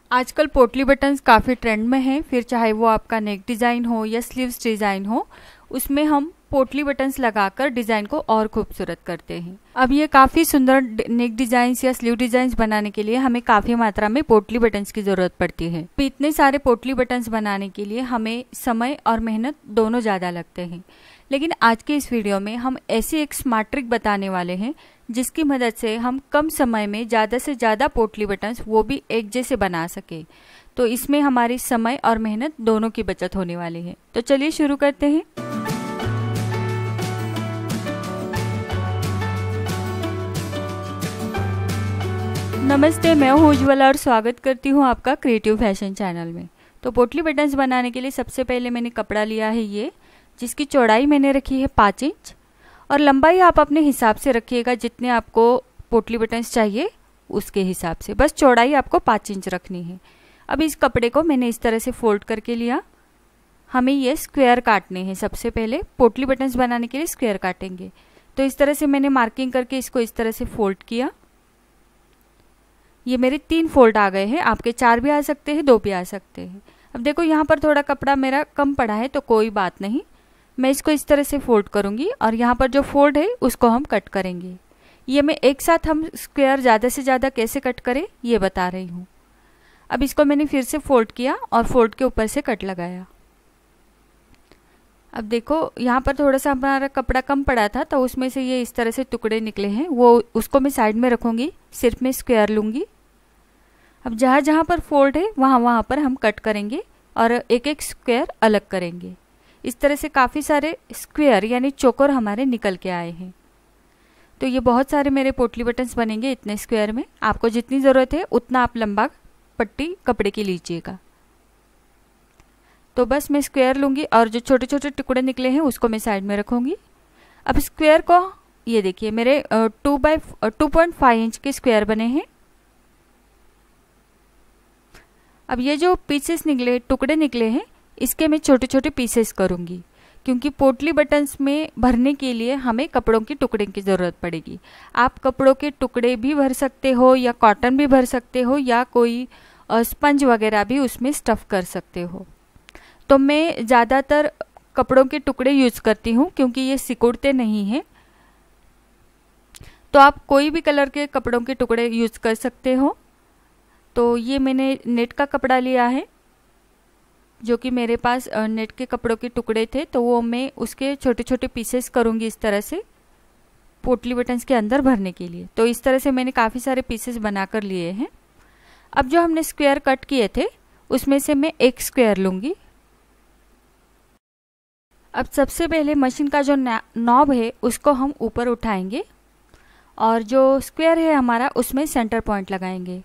आजकल पोटली बटन्स काफ़ी ट्रेंड में हैं। फिर चाहे वो आपका नेक डिज़ाइन हो या स्लीव्स डिज़ाइन हो, उसमें हम पोटली बटन्स लगाकर डिज़ाइन को और खूबसूरत करते हैं। अब ये काफ़ी सुंदर नेक डिज़ाइंस या स्लीव डिज़ाइंस बनाने के लिए हमें काफ़ी मात्रा में पोटली बटन्स की ज़रूरत पड़ती है। तो इतने सारे पोटली बटन्स बनाने के लिए हमें समय और मेहनत दोनों ज़्यादा लगते हैं। लेकिन आज के इस वीडियो में हम ऐसी एक स्मार्ट ट्रिक बताने वाले हैं जिसकी मदद से हम कम समय में ज़्यादा से ज़्यादा पोटली बटन्स, वो भी एक जैसे बना सके। तो इसमें हमारी समय और मेहनत दोनों की बचत होने वाली है। तो चलिए शुरू करते हैं। नमस्ते, मैं हूँ उज्ज्वला और स्वागत करती हूँ आपका क्रिएटिव फैशन चैनल में। तो पोटली बटन्स बनाने के लिए सबसे पहले मैंने कपड़ा लिया है ये, जिसकी चौड़ाई मैंने रखी है 5 इंच और लंबाई आप अपने हिसाब से रखिएगा, जितने आपको पोटली बटन्स चाहिए उसके हिसाब से। बस चौड़ाई आपको 5 इंच रखनी है। अब इस कपड़े को मैंने इस तरह से फोल्ड करके लिया। हमें ये स्क्वायर काटने हैं। सबसे पहले पोटली बटन्स बनाने के लिए स्क्वायर काटेंगे। तो इस तरह से मैंने मार्किंग करके इसको इस तरह से फोल्ड किया। ये मेरे 3 फोल्ड आ गए हैं। आपके 4 भी आ सकते हैं, 2 भी आ सकते हैं। अब देखो यहाँ पर थोड़ा कपड़ा मेरा कम पड़ा है, तो कोई बात नहीं, मैं इसको इस तरह से फोल्ड करूंगी और यहाँ पर जो फोल्ड है उसको हम कट करेंगे। ये मैं एक साथ हम स्क्वायर ज़्यादा से ज़्यादा कैसे कट करें ये बता रही हूँ। अब इसको मैंने फिर से फोल्ड किया और फोल्ड के ऊपर से कट लगाया। अब देखो यहाँ पर थोड़ा सा हमारा कपड़ा कम पड़ा था, तो उसमें से ये इस तरह से टुकड़े निकले हैं, वो उसको मैं साइड में रखूँगी, सिर्फ मैं स्क्वायर लूँगी। अब जहाँ जहाँ पर फोल्ड है वहाँ पर हम कट करेंगे और एक एक स्क्वायर अलग करेंगे। इस तरह से काफ़ी सारे स्क्वायर यानी चौकोर हमारे निकल के आए हैं। तो ये बहुत सारे मेरे पोटली बटन्स बनेंगे इतने स्क्वायर में। आपको जितनी ज़रूरत है उतना आप लंबा पट्टी कपड़े की लीजिएगा। तो बस मैं स्क्वायर लूँगी और जो छोटे छोटे टुकड़े निकले हैं उसको मैं साइड में रखूँगी। अब स्क्वायर को ये देखिए मेरे 2.5 इंच के स्क्वायर बने हैं। अब ये जो पीसेस निकले, टुकड़े निकले हैं, इसके मैं छोटे छोटे पीसेस करूँगी, क्योंकि पोटली बटन्स में भरने के लिए हमें कपड़ों की टुकड़े की ज़रूरत पड़ेगी। आप कपड़ों के टुकड़े भी भर सकते हो या कॉटन भी भर सकते हो या कोई स्पंज वगैरह भी उसमें स्टफ़ कर सकते हो। तो मैं ज़्यादातर कपड़ों के टुकड़े यूज़ करती हूँ क्योंकि ये सिकुड़ते नहीं हैं। तो आप कोई भी कलर के कपड़ों के टुकड़े यूज़ कर सकते हो। तो ये मैंने नेट का कपड़ा लिया है, जो कि मेरे पास नेट के कपड़ों के टुकड़े थे, तो वो मैं उसके छोटे छोटे पीसेस करूँगी इस तरह से पोटली बटन्स के अंदर भरने के लिए। तो इस तरह से मैंने काफ़ी सारे पीसेस बनाकर लिए हैं। अब जो हमने स्क्वायर कट किए थे उसमें से मैं एक स्क्वायर लूँगी। अब सबसे पहले मशीन का जो नॉब है उसको हम ऊपर उठाएंगे और जो स्क्वायर है हमारा उसमें सेंटर पॉइंट लगाएंगे।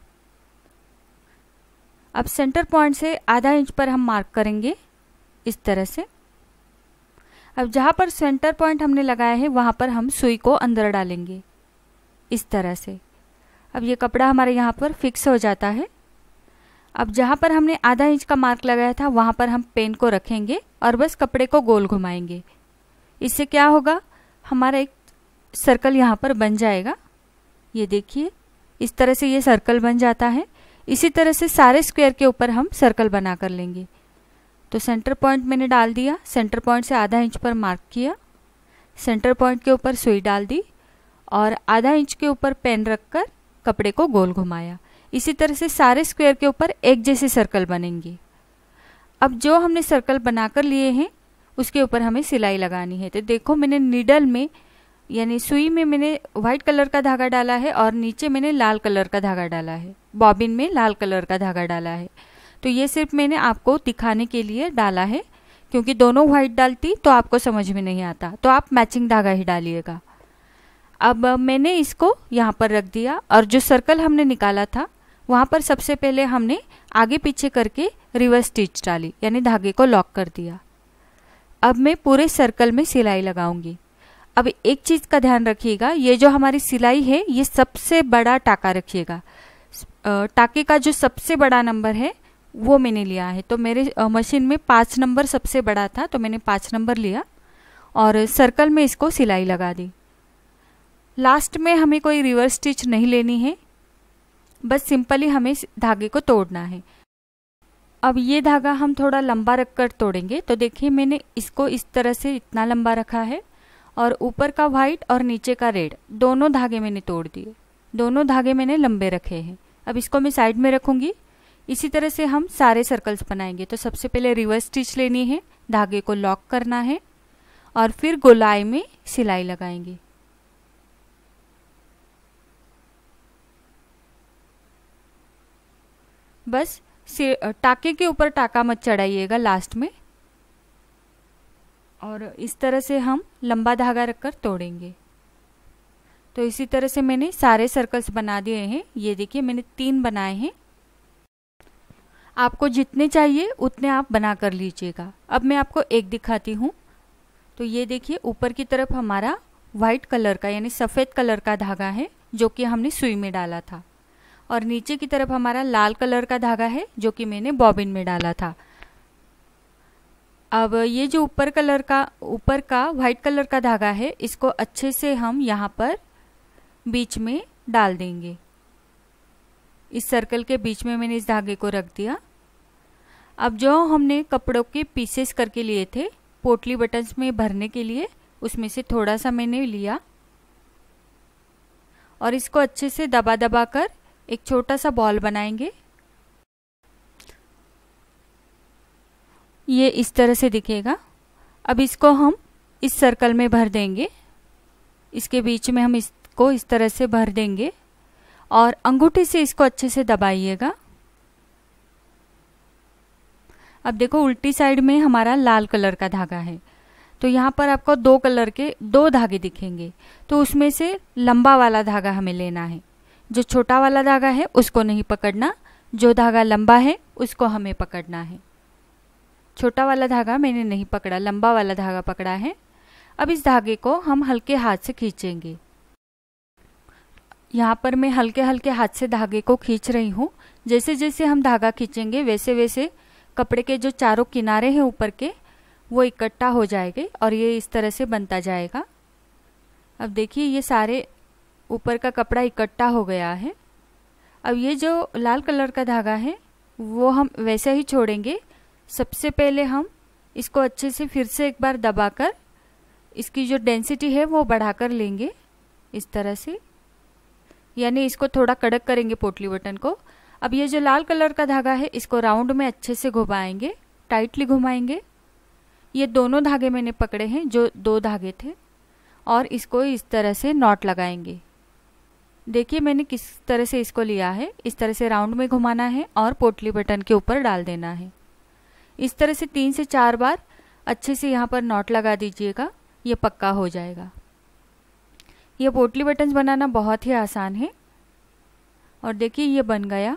अब सेंटर पॉइंट से आधा इंच पर हम मार्क करेंगे इस तरह से। अब जहाँ पर सेंटर पॉइंट हमने लगाया है वहाँ पर हम सुई को अंदर डालेंगे इस तरह से। अब ये कपड़ा हमारे यहाँ पर फिक्स हो जाता है। अब जहाँ पर हमने आधा इंच का मार्क लगाया था वहाँ पर हम पेन को रखेंगे और बस कपड़े को गोल घुमाएंगे। इससे क्या होगा, हमारा एक सर्कल यहाँ पर बन जाएगा। ये देखिए इस तरह से ये सर्कल बन जाता है। इसी तरह से सारे स्क्वायर के ऊपर हम सर्कल बना कर लेंगे। तो सेंटर पॉइंट मैंने डाल दिया, सेंटर पॉइंट से आधा इंच पर मार्क किया, सेंटर पॉइंट के ऊपर सुई डाल दी और आधा इंच के ऊपर पेन रखकर कपड़े को गोल घुमाया। इसी तरह से सारे स्क्वायर के ऊपर एक जैसे सर्कल बनेंगे। अब जो हमने सर्कल बनाकर लिए हैं उसके ऊपर हमें सिलाई लगानी है। तो देखो मैंने नीडल में यानी सुई में मैंने वाइट कलर का धागा डाला है और नीचे मैंने लाल कलर का धागा डाला है, बॉबिन में लाल कलर का धागा डाला है। तो ये सिर्फ मैंने आपको दिखाने के लिए डाला है, क्योंकि दोनों वाइट डालती तो आपको समझ में नहीं आता, तो आप मैचिंग धागा ही डालिएगा। अब मैंने इसको यहाँ पर रख दिया और जो सर्कल हमने निकाला था वहाँ पर सबसे पहले हमने आगे पीछे करके रिवर्स स्टिच डाली, यानी धागे को लॉक कर दिया। अब मैं पूरे सर्कल में सिलाई लगाऊंगी। अब एक चीज़ का ध्यान रखिएगा, ये जो हमारी सिलाई है ये सबसे बड़ा टाका रखिएगा। टाके का जो सबसे बड़ा नंबर है वो मैंने लिया है। तो मेरे मशीन में 5 नंबर सबसे बड़ा था, तो मैंने 5 नंबर लिया और सर्कल में इसको सिलाई लगा दी। लास्ट में हमें कोई रिवर्स स्टिच नहीं लेनी है, बस सिंपली हमें इस धागे को तोड़ना है। अब ये धागा हम थोड़ा लंबा रखकर तोड़ेंगे। तो देखिए मैंने इसको इस तरह से इतना लंबा रखा है और ऊपर का व्हाइट और नीचे का रेड दोनों धागे मैंने तोड़ दिए। दोनों धागे मैंने लंबे रखे हैं। अब इसको मैं साइड में रखूंगी। इसी तरह से हम सारे सर्कल्स बनाएंगे। तो सबसे पहले रिवर्स स्टिच लेनी है, धागे को लॉक करना है और फिर गोलाई में सिलाई लगाएंगे। बस टाके के ऊपर टाका मत चढ़ाइएगा लास्ट में। और इस तरह से हम लंबा धागा रखकर तोड़ेंगे। तो इसी तरह से मैंने सारे सर्कल्स बना दिए हैं। ये देखिए मैंने 3 बनाए हैं। आपको जितने चाहिए उतने आप बना कर लीजिएगा। अब मैं आपको एक दिखाती हूँ। तो ये देखिए ऊपर की तरफ हमारा वाइट कलर का यानी सफ़ेद कलर का धागा है जो कि हमने सुई में डाला था, और नीचे की तरफ हमारा लाल कलर का धागा है जो कि मैंने बॉबिन में डाला था। अब ये जो ऊपर का वाइट कलर का धागा है, इसको अच्छे से हम यहाँ पर बीच में डाल देंगे। इस सर्कल के बीच में मैंने इस धागे को रख दिया। अब जो हमने कपड़ों के पीसेस करके लिए थे पोटली बटन्स में भरने के लिए, उसमें से थोड़ा सा मैंने लिया और इसको अच्छे से दबा दबा कर एक छोटा सा बॉल बनाएंगे। ये इस तरह से दिखेगा। अब इसको हम इस सर्कल में भर देंगे। इसके बीच में हम इसको इस तरह से भर देंगे और अंगूठी से इसको अच्छे से दबाइएगा। अब देखो उल्टी साइड में हमारा लाल कलर का धागा है। तो यहाँ पर आपको 2 कलर के 2 धागे दिखेंगे। तो उसमें से लंबा वाला धागा हमें लेना है। जो छोटा वाला धागा है उसको नहीं पकड़ना, जो धागा लंबा है उसको हमें पकड़ना है। छोटा वाला धागा मैंने नहीं पकड़ा, लंबा वाला धागा पकड़ा है। अब इस धागे को हम हल्के हाथ से खींचेंगे। यहाँ पर मैं हल्के हल्के हाथ से धागे को खींच रही हूँ। जैसे जैसे हम धागा खींचेंगे वैसे वैसे कपड़े के जो चारों किनारे हैं ऊपर के वो इकट्ठा हो जाएंगे और ये इस तरह से बनता जाएगा। अब देखिए ये सारे ऊपर का कपड़ा इकट्ठा हो गया है। अब ये जो लाल कलर का धागा है वो हम वैसे ही छोड़ेंगे। सबसे पहले हम इसको अच्छे से फिर से एक बार दबाकर इसकी जो डेंसिटी है वो बढ़ाकर लेंगे इस तरह से, यानी इसको थोड़ा कड़क करेंगे पोटली बटन को। अब ये जो लाल कलर का धागा है इसको राउंड में अच्छे से घुमाएंगे, टाइटली घुमाएंगे। ये दोनों धागे मैंने पकड़े हैं जो 2 धागे थे और इसको इस तरह से नॉट लगाएंगे। देखिए मैंने किस तरह से इसको लिया है। इस तरह से राउंड में घुमाना है और पोटली बटन के ऊपर डाल देना है। इस तरह से 3 से 4 बार अच्छे से यहाँ पर नॉट लगा दीजिएगा, ये पक्का हो जाएगा। ये पोटली बटन्स बनाना बहुत ही आसान है। और देखिए ये बन गया।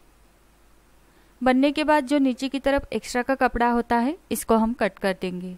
बनने के बाद जो नीचे की तरफ एक्स्ट्रा का कपड़ा होता है इसको हम कट कर देंगे।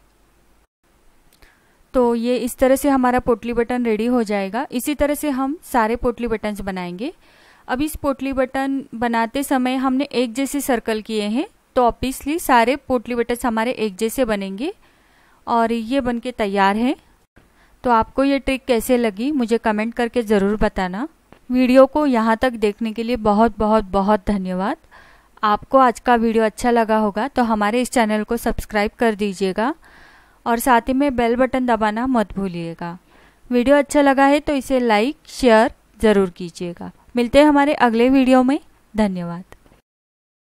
तो ये इस तरह से हमारा पोटली बटन रेडी हो जाएगा। इसी तरह से हम सारे पोटली बटन्स बनाएंगे। अब इस पोटली बटन बनाते समय हमने एक जैसे सर्कल किए हैं, तो ऑब्वियसली सारे पोटली बटन्स हमारे एक जैसे बनेंगे और ये बनके तैयार है। तो आपको ये ट्रिक कैसे लगी मुझे कमेंट करके ज़रूर बताना। वीडियो को यहाँ तक देखने के लिए बहुत बहुत बहुत धन्यवाद। आपको आज का वीडियो अच्छा लगा होगा तो हमारे इस चैनल को सब्सक्राइब कर दीजिएगा और साथ ही में बेल बटन दबाना मत भूलिएगा। वीडियो अच्छा लगा है तो इसे लाइक शेयर ज़रूर कीजिएगा। मिलते हैं हमारे अगले वीडियो में। धन्यवाद।